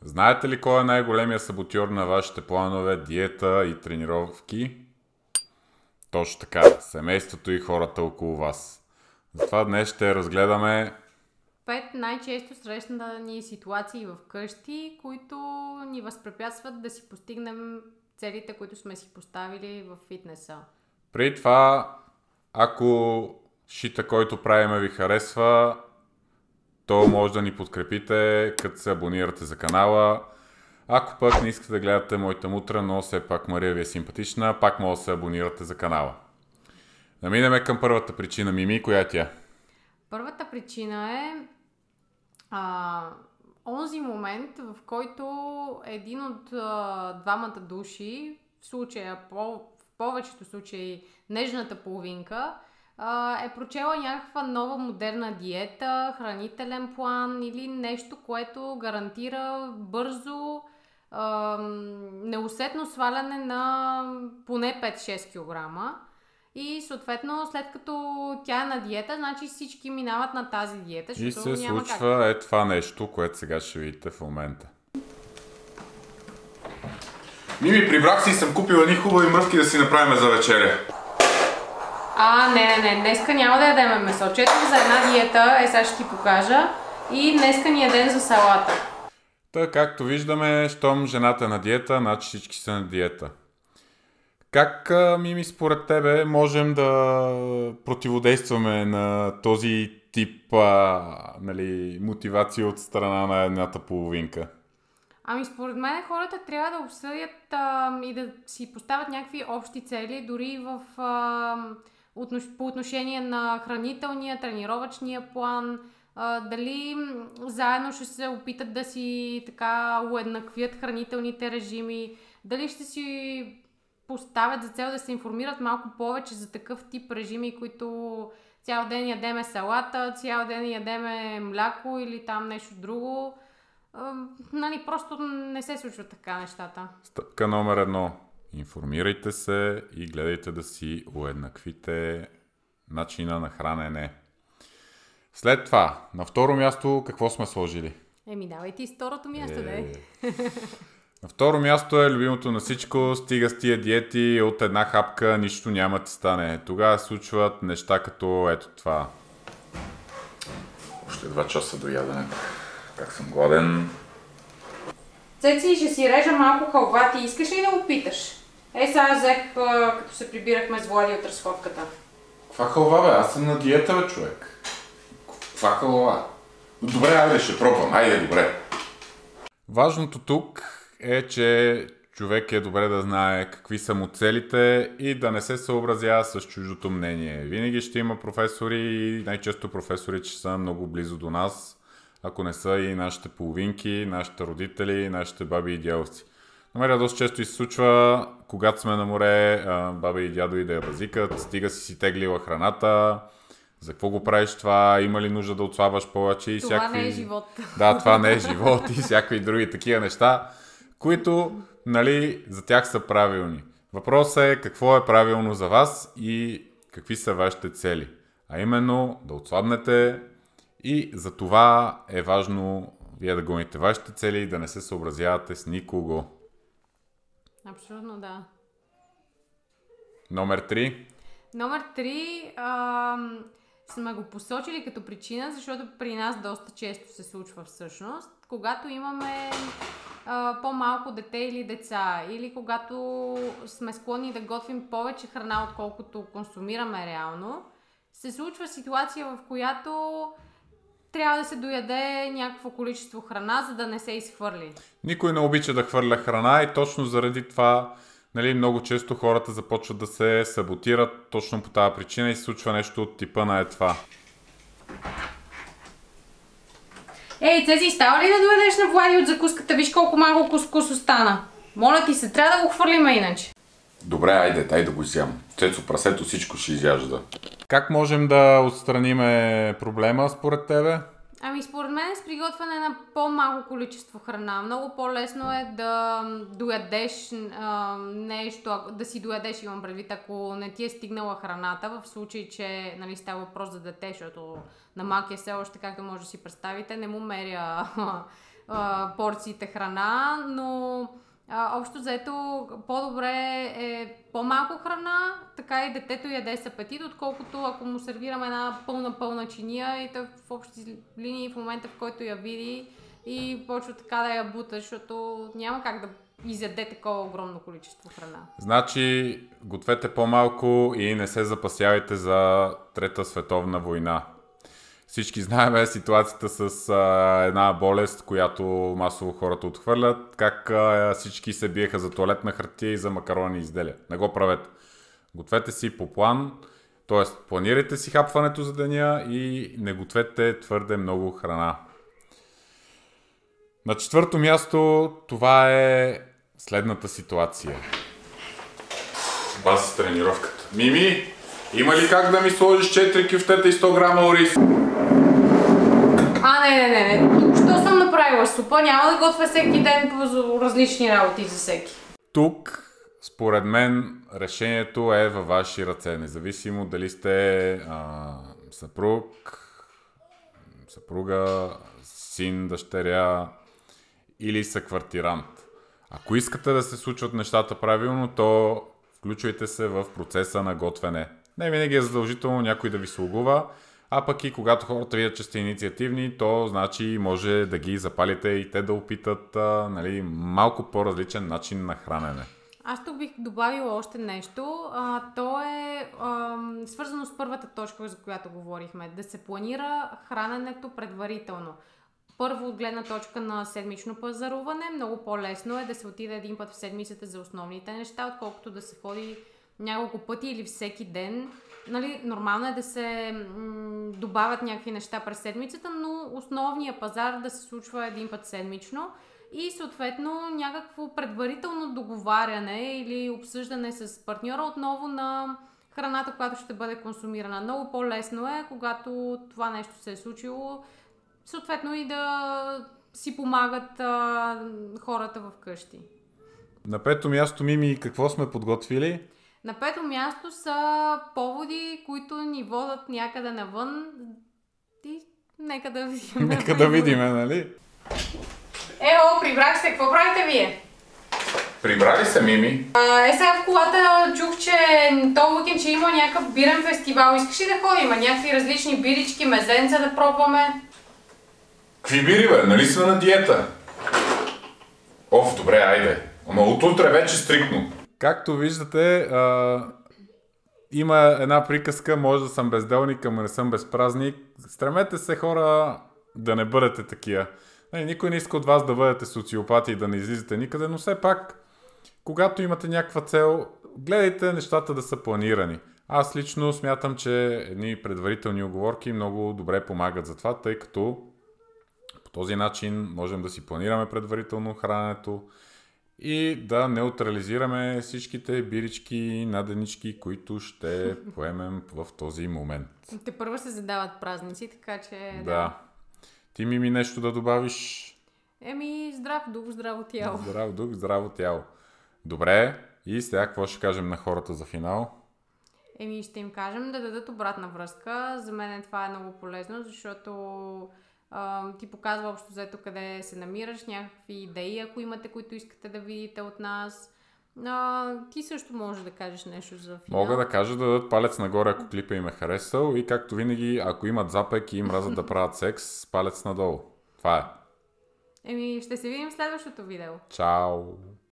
Знаете ли кой е най-големия саботьор на вашите планове, диета и тренировки? Точно така, семейството и хората около вас. Затова днес ще разгледаме 5 най-често срещани ситуации в къщи, които ни възпрепятстват да си постигнем целите, които сме си поставили в фитнеса. преди това, ако шита, който правиме ви харесва, то може да ни подкрепите, като се абонирате за канала. Ако пък не искате да гледате моята мутра, но все пак Мария ви е симпатична, пак може да се абонирате за канала. Да минем към първата причина. Мими, коя е тя? Първата причина е онзи момент, в който един от двамата души, в случая, в повечето случаи нежната половинка, е прочела някаква нова модерна диета, хранителен план или нещо, което гарантира бързо, неусетно сваляне на поне 5-6 кг. И съответно, след като тя е на диета, значи всички минават на тази диета, И защото се няма случва как. това нещо, което сега ще видите в момента. Мими, прибрах си и съм купила едни хубави мръвки да си направим за вечеря. Не, днеска няма да ядем месо. Четох за една диета, сега ще ти покажа. И днеска ни е ден за салата. Та, както виждаме, щом жената е на диета, значи всички са на диета. Как, Мими, според тебе можем да противодействаме на този тип мотивация от страна на едната половинка? Според мен хората трябва да обсъдят и да си поставят някакви общи цели, дори по отношение на хранителния, тренировъчния план, дали заедно ще се опитат да си така уеднаквят хранителните режими, дали ще си поставят за цел да се информират малко повече за такъв тип режими, които цял ден ядеме салата, цял ден ядеме мляко или там нещо друго. Просто не се случват така нещата. Стъпка номер 1. Информирайте се и гледайте да си уеднаквите начина на хранене. След това, на второ място, какво сме сложили? Давай ти с второто място, да е. На второ място е любимото на всичко, стига с тия диети, от една хапка нищо няма ти стане. Тогава случват неща като ето това. Още 2 часа до яденето. Как съм гладен. Цеци, ще си режа малко халва. Ти искаш ли да го питаш? Сега взех, като се прибирахме с Влади от разходката. Каква халва, бе? Аз съм на диета, бе, човек. Каква халва? Добре, айде, ще пробвам. Айде, добре. Важното тук е, че човек е добре да знае какви са му целите и да не се съобразява с чуждото мнение. Винаги ще има професори и най-често професори, че са много близо до нас, ако не са и нашите половинки, нашите родители, нашите баби и дядовци. Намеря доста често и се случва, когато сме на море, баба и дядо и да я базикат, стига си теглила храната, за какво го правиш това, има ли нужда да отслабваш повече и това всякакви... не е живот. Да, това не е живот и всякакви други такива неща, които, за тях са правилни. Въпросът е какво е правилно за вас и какви са вашите цели. А именно да отслабнете и за това е важно вие да гоните вашите цели и да не се съобразявате с никого. Абсолютно, да. Номер 3. Номер 3 сме го посочили като причина, защото при нас доста често се случва всъщност. Когато имаме по-малко дете или деца, или когато сме склонни да готвим повече храна, отколкото консумираме реално, се случва ситуация, в която трябва да се дояде някакво количество храна, за да не се изхвърли. Никой не обича да хвърля храна и точно заради това много често хората започват да се саботират точно по тази причина и се случва нещо от типа на това. Цези, става ли да доведеш на Влади от закуската? Виж колко малко кускус остана. Моля ти се, трябва да го хвърлим иначе. Добре, айде, дай да го изям. Цецо, прасето всичко ще изяжда. Как можем да отстраним проблема според тебе? Според мен с приготвяне на по-малко количество храна. Много по-лесно е да доядеш нещо, да си доядеш, имам предвид, ако не ти е стигнала храната, в случай, че става въпрос за дете, защото на малкия все още, както може да си представите, не му меря порциите храна, но общо взето по-добре е по-малко храна, така и детето яде с апетит, отколкото ако му сервираме една пълна чиния и той в общи линии в момента, в който я види и почва така да я бута, защото няма как да изяде такова огромно количество храна. Значи, гответе по-малко и не се запасявайте за Трета световна война. Всички знаем ситуацията с една болест, която масово хората отхвърлят, как всички се биеха за тоалетна хартия и за макарони изделия. Не го правете. Гответе си по план, т.е. планирайте си хапването за деня и не гответе твърде много храна. На четвърто място това е следната ситуация. База с тренировката. Мими, има ли как да ми сложиш 4 кюфтета и 100 грама ориз? Не. Що съм направила супа? Няма да готвя всеки ден по различни работи за всеки. Тук, според мен, решението е във ваши ръце. Независимо дали сте съпруга, син, дъщеря или съквартирант. Ако искате да се случват нещата правилно, то включвайте се в процеса на готвене. Не винаги е задължително някой да ви слугува, а пък и когато хората видят, че сте инициативни, то значи може да ги запалите и те да опитат малко по-различен начин на хранене. Аз тук бих добавила още нещо. То е свързано с първата точка, за която говорихме. Да се планира храненето предварително. Първо, от гледна точка на седмично пазаруване, много по-лесно е да се отиде един път в седмицата за основните неща, отколкото да се ходи няколко пъти или всеки ден. Нормално е да се добавят някакви неща през седмицата, но основният пазар да се случва един път седмично и съответно някакво предварително договаряне или обсъждане с партньора отново на храната, която ще бъде консумирана. Много по-лесно е, когато това нещо се е случило, съответно и да си помагат хората в къщи. На пето място, Мими, какво сме подготвили? На пето място са поводи, които ни водят някъде навън и нека да видим. Нека да видим, нали? Прибрах се. Какво правите вие? Прибрали се, Мими? Сега в колата чух, че този уикенд ще има някакъв бирен фестивал. Искаш ли да ходим? Някакви различни бирички, мезенца да пробваме? Какви бири, бе? Нали сме на диета? Добре, айде. Ама от утре вече стриктно. Както виждате, има една приказка, може да съм безделник, ама не съм безпразник. Стремете се, хора, да не бъдете такива. Никой не иска от вас да бъдете социопати и да не излизате никъде, но все пак, когато имате някаква цел, гледайте нещата да са планирани. Аз лично смятам, че едни предварителни уговорки много добре помагат за това, тъй като по този начин можем да си планираме предварително храненето и да неутрализираме всичките бирички и наденички, които ще поемем в този момент. Те първо се задават празници, така че... Да. Ти, Мими, нещо да добавиш? Здрав дух, здраво тяло. Здрав дух, здраво тяло. Добре, и сега какво ще кажем на хората за финал? Ще им кажем да дадат обратна връзка. За мен това е много полезно, защото ти показва общо взето къде се намираш, някакви идеи, ако имате, които искате да видите от нас. Ти също можеш да кажеш нещо за финал. Мога да кажа да дадат палец нагоре, ако клипа им е харесал, и както винаги, ако имат запек и им мразят да правят секс, палец надолу. Това е. Ще се видим в следващото видео. Чао!